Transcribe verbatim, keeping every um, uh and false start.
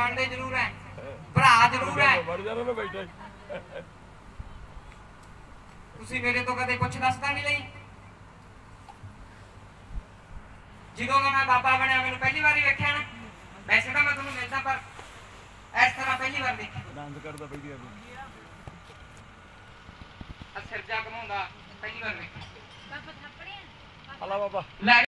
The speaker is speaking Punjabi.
ਜਾਣਦੇ ਜ਼ਰੂਰ ਹੈ, ਭਰਾ ਜ਼ਰੂਰ ਹੈ। ਤੁਸੀਂ ਮੇਰੇ ਤੋਂ ਕਦੇ ਪੁੱਛ ਦੱਸਦਾ ਨਹੀਂ ਲਈ? ਜਦੋਂ ਦਾ ਮੈਂ ਬਾਬਾ ਬਣਿਆ ਮੈਨੂੰ ਪਹਿਲੀ ਵਾਰੀ ਵੇਖਿਆ ਨਾ। ਵੈਸੇ ਤਾਂ ਮੈਂ ਤੁਹਾਨੂੰ ਮਿਲਦਾ ਪਰ ਇਸ ਤਰ੍ਹਾਂ ਪਹਿਲੀ ਵਾਰ ਦੇਖਿਆ। ਆਨੰਦ ਕਰਦਾ ਪਹਿਲੀ ਵਾਰ ਆ ਸਿਰ ਜਾ ਘਮਾਉਂਦਾ ਪਹਿਲੀ ਵਾਰ ਵੇਖਿਆ। ਹਲਾ ਬਾਬਾ।